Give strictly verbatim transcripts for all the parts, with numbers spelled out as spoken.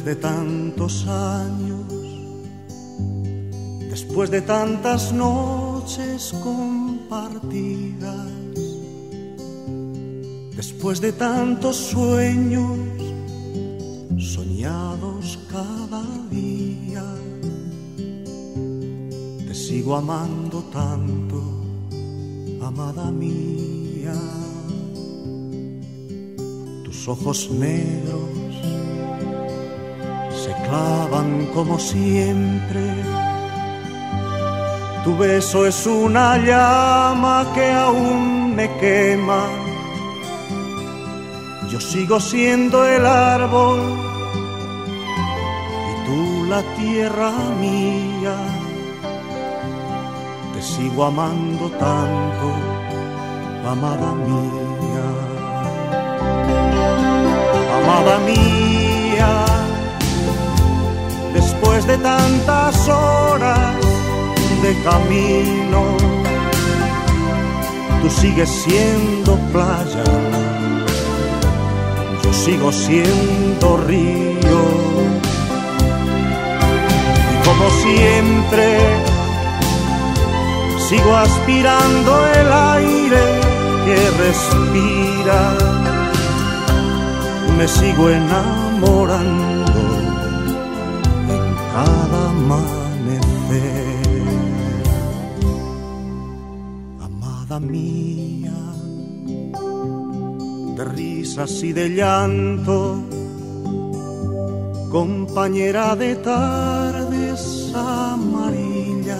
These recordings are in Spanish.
de tantos años, después de tantas noches compartidas, después de tantos sueños soñados cada día, te sigo amando tanto, amada mía. Tus ojos negros se clavan como siempre, tu beso es una llama que aún me quema. Yo sigo siendo el árbol y tú la tierra mía. Te sigo amando tanto, amada mía. Amada mía, después de tantas horas de camino, tú sigues siendo playa, yo sigo siendo río. Y como siempre, sigo aspirando el aire que respira. Me sigo enamorando en cada amanecer. Amada mía, de risas y de llanto, compañera de tardes amarillas,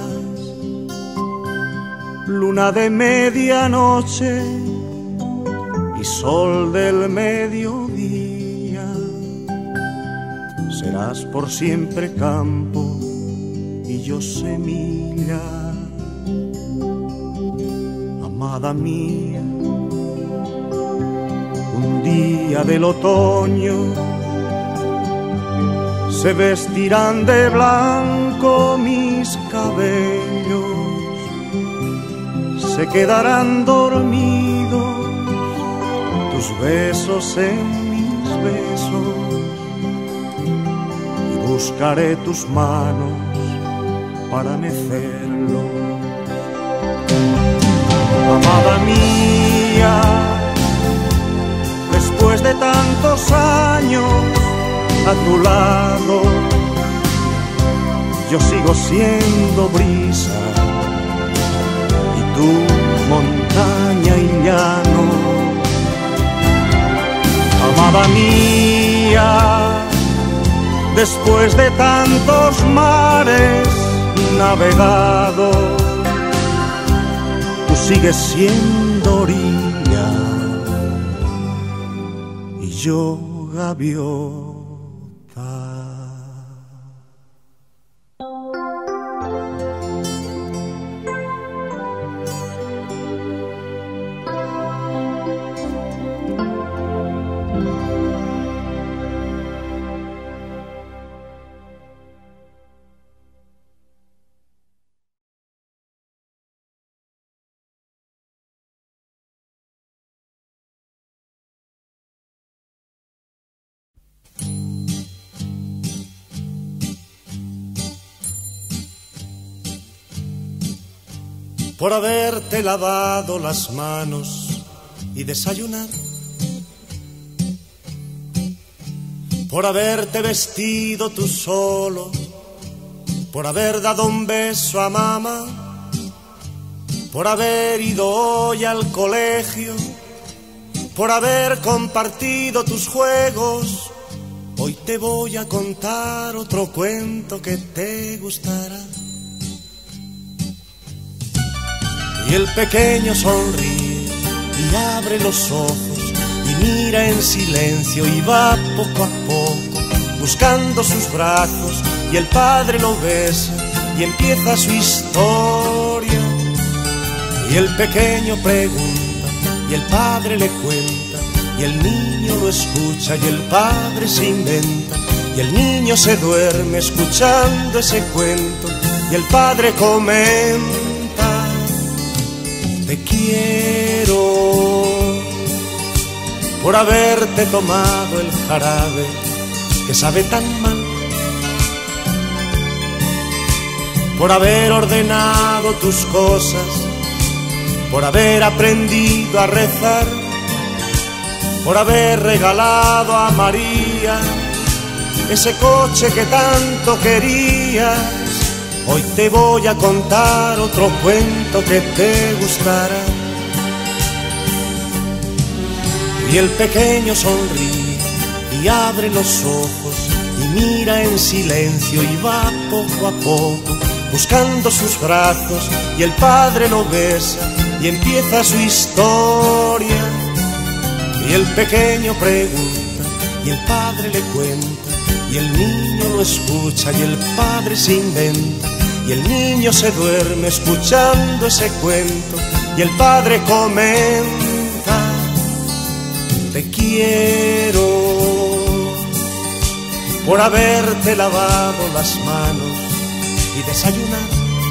luna de medianoche y sol del mediodía. Serás por siempre campo y yo semilla. Amada mía, un día del otoño se vestirán de blanco mis cabellos, se quedarán dormidos tus besos en mis besos, y buscaré tus manos para mecerlos. Amada mía, después de tantos años a tu lado, yo sigo siendo brisa y tú montaña y llano. Amada mía, después de tantos mares navegados, tú sigues siendo orilla y yo gaviota. Por haberte lavado las manos y desayunar, por haberte vestido tú solo, por haber dado un beso a mamá, por haber ido hoy al colegio, por haber compartido tus juegos. Hoy te voy a contar otro cuento que te gustará. Y el pequeño sonríe y abre los ojos y mira en silencio y va poco a poco buscando sus brazos, y el padre lo besa y empieza su historia. Y el pequeño pregunta y el padre le cuenta, y el niño lo escucha y el padre se inventa, y el niño se duerme escuchando ese cuento, y el padre comenta: te quiero por haberte tomado el jarabe que sabe tan mal, por haber ordenado tus cosas, por haber aprendido a rezar, por haber regalado a María ese coche que tanto querías. Hoy te voy a contar otro cuento que te gustará. Y el pequeño sonríe y abre los ojos y mira en silencio y va poco a poco buscando sus brazos, y el padre lo besa y empieza su historia. Y el pequeño pregunta y el padre le cuenta, y el niño lo escucha y el padre se inventa, y el niño se duerme escuchando ese cuento, y el padre comenta: te quiero por haberte lavado las manos y desayunar,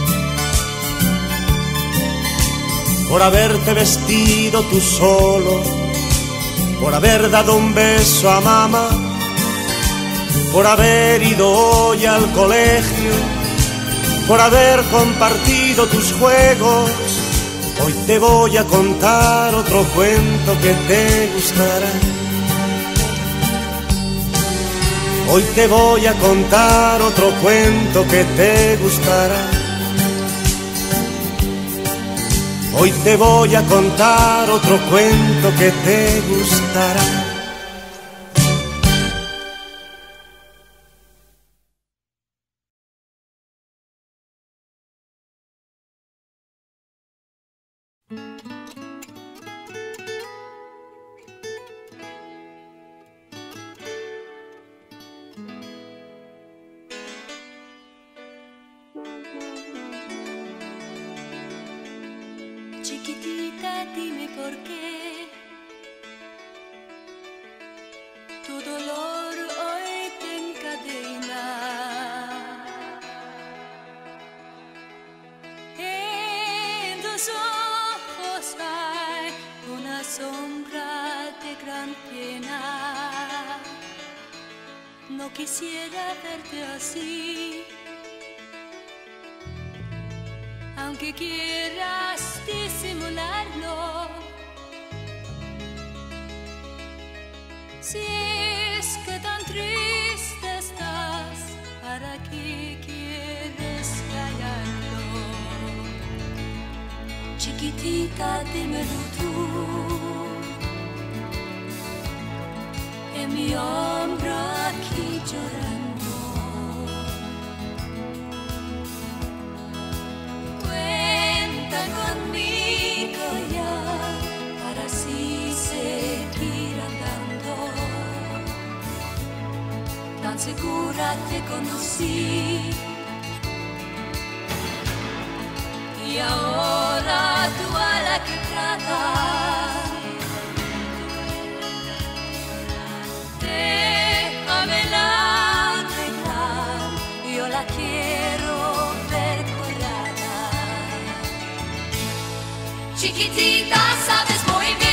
por haberte vestido tú solo, por haber dado un beso a mamá, por haber ido hoy al colegio, por haber compartido tus juegos. Hoy te voy a contar otro cuento que te gustará. Hoy te voy a contar otro cuento que te gustará. Hoy te voy a contar otro cuento que te gustará. Chiquitita, dime por qué tu dolor hoy te encadena. En tus ojos hay una sombra de gran pena. No quisiera verte así, aunque quieras disimularlo. Si es que tan triste estás, ¿para qué quieres callarlo? Chiquitita, dímelo tú, en mi hombro aquí llorando. Conmigo ya, para así seguir andando. Tan segura te conocí, y ahora tú a la que tratas, déjamela arreglar. Yo la quiero ver. Chiquitita, sabes muy bien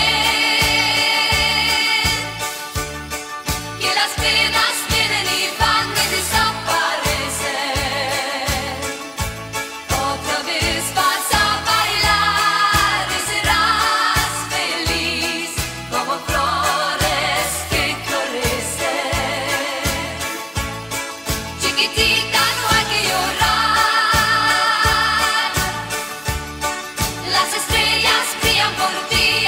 que las penas vienen y van y desaparecen. Otra vez vas a bailar y serás feliz como flores que florecen. Chiquitita, no hay que llorar, las estrellas brillan por ti.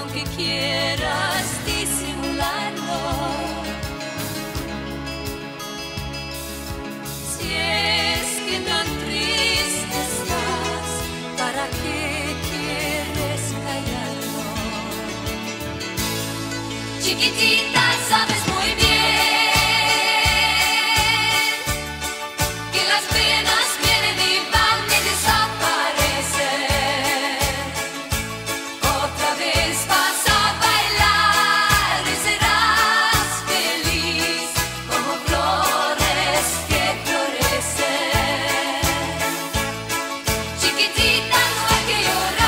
aunque quieras disimularlo. Si es que tan triste estás, ¿para qué quieres callarlo? Chiquitita, sabes muy bien que las penas vienen y van y desaparecen. Otra vez vas a bailar y serás feliz como flores que florecen. Chiquitita, no hay que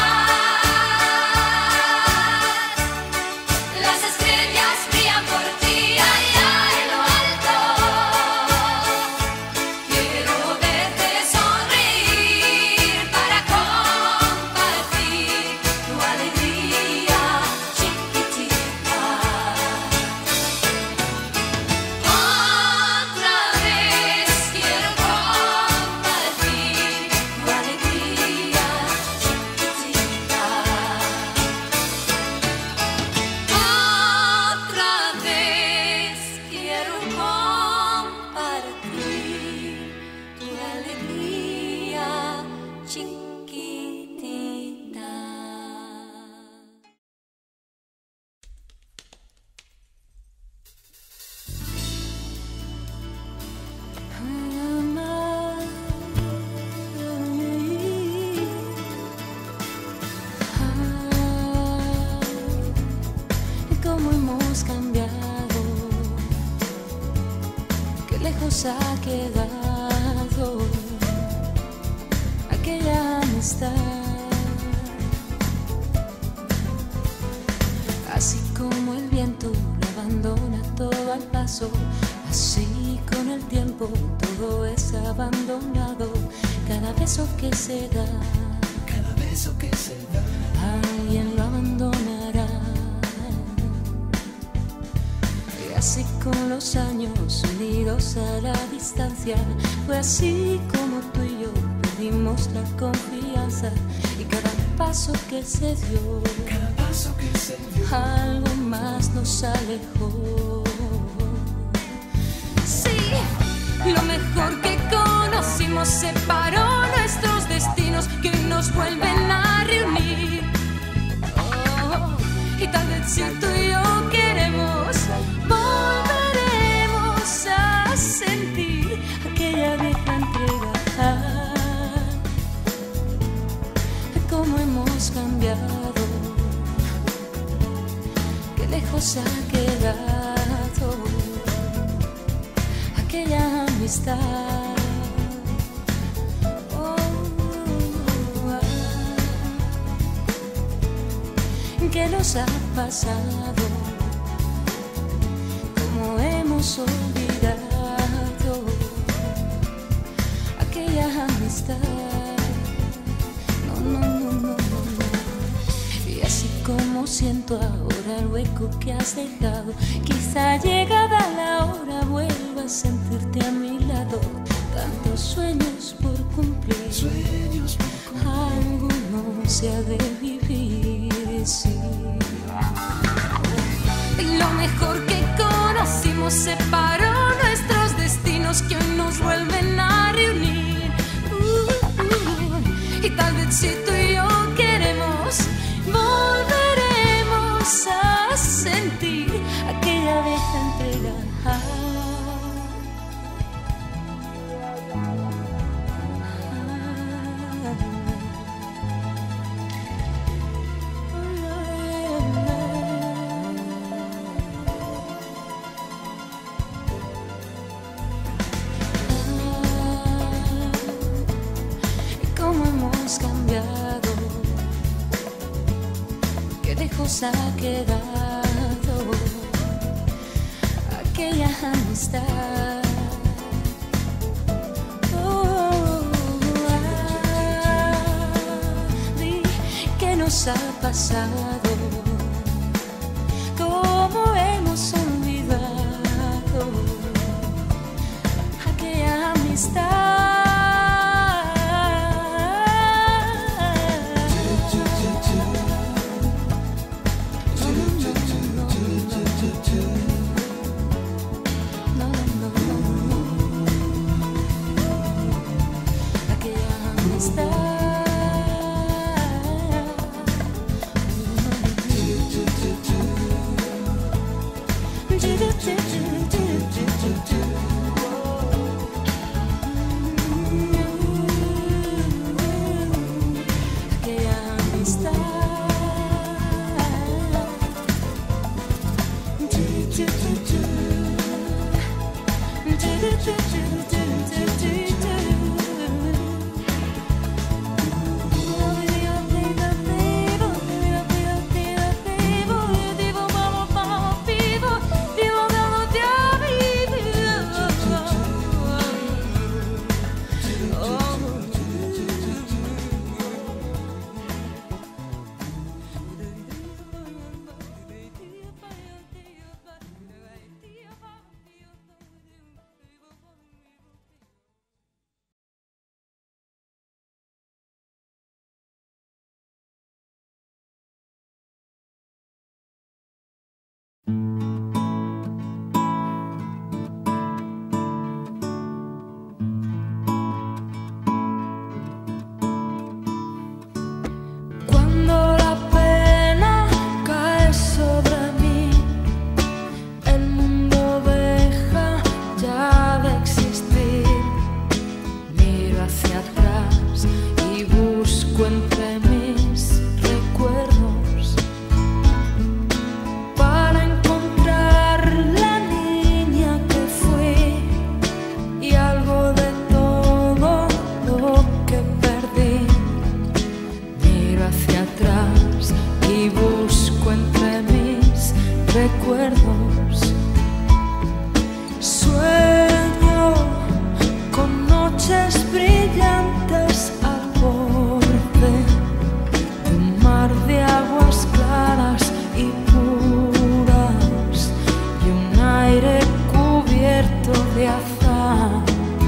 llorar, las estrellas brillan por ti allá en lo alto. Quiero verte sonreír para compartir tu alegría, chiquitita. Otra vez quiero compartir tu alegría, chiquitita. Otra vez quiero compartir tu alegría, chiquitita. Cómo hemos cambiado, qué lejos ha quedado aquella amistad. Así como el viento la abandona todo al paso, así con el tiempo todo es abandonado. Cada beso que se da, Cada beso que se da, alguien lo abandonará. Y así con los años unidos a la distancia, fue así como tú y yo perdimos la confianza. Y cada paso que se dio, cada paso que se dio, algo más nos alejó. Sí, lo mejor que conocimos separó nuestros destinos que nos vuelven a reunir. Oh, y tal vez si tú y yo queremos, volveremos a sentir aquella vieja entrega. Cómo hemos cambiado, qué lejos ha quedado aquella amistad. Oh, ah, ¿qué nos ha pasado? ¿Cómo hemos olvidado aquella amistad? No, no, no, no, no, no. Y así como siento ahora el hueco que has dejado, quizá llegada la hora vuelva a sentirte a mi lado. Tantos sueños por cumplir, sueños por algo no se ha de vivir, sí. Y lo mejor que conocimos separó nuestros destinos que hoy nos vuelven a reunir. Uh, uh, y tal vez si tú y yo queremos, volveremos a sentir aquella vieja entrega. Cómo hemos cambiado, qué lejos ha quedado aquella amistad. Oh, ah, di, ¿qué nos ha pasado? ¿Cómo hemos olvidado aquella amistad? busco entre mis recuerdos para encontrar la niña que fui y algo de todo lo que perdí. Miro hacia atrás y busco entre mis recuerdos. Sueño con noches brillantes al borde de un mar de aguas claras y puras y un aire cubierto de azahar.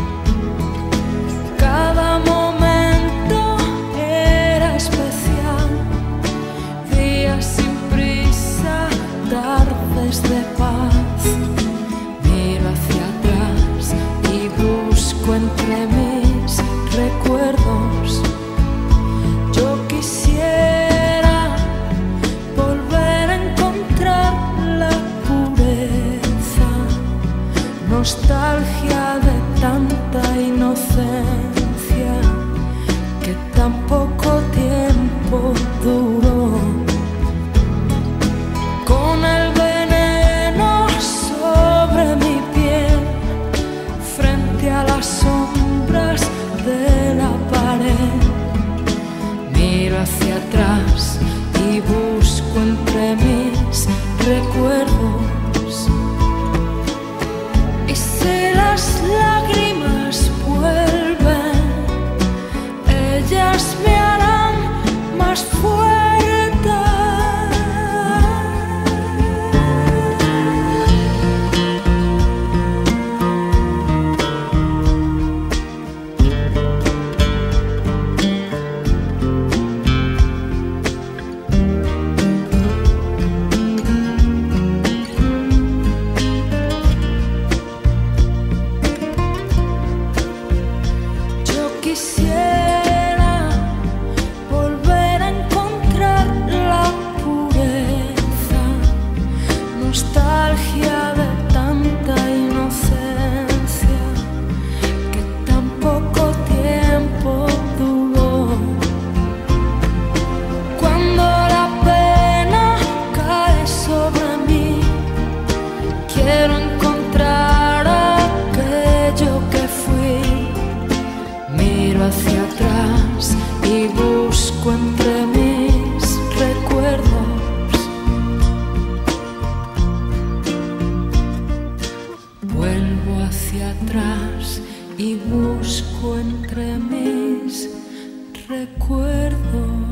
Cada momento era especial, días sin prisa, tardes de paz. Miro hacia atrás y busco entre mis recuerdos. Yo quisiera volver a encontrar la pureza, nostalgia de tanta inocencia que tan poco tiempo duró. Con el veneno sobre mi piel, frente a las sombras de la pared, miro hacia atrás y busco entre mis recuerdos. Y si las lágrimas vuelven, ellas me harán más fuerte. Quisiera volver a encontrar la pureza, nostalgia de tanta inocencia que tan poco tiempo duró. Cuando la pena cae sobre mí, quiero encontrar aquello que fui. Miro hacia atrás y busco entre mis recuerdos. Vuelvo hacia atrás y busco entre mis recuerdos.